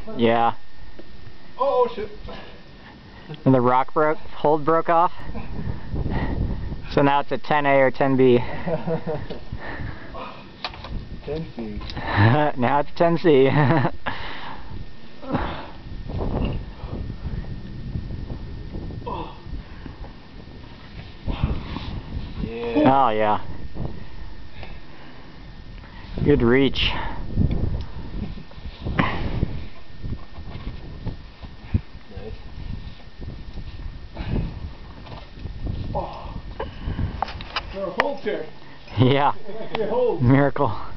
Yeah. Oh shit. And the rock hold broke off. So now it's a 10A or 10B. 10C. Now it's 10C. Yeah. Oh yeah. Good reach. Nice. Oh. There are holes here. Yeah. Holes. Miracle.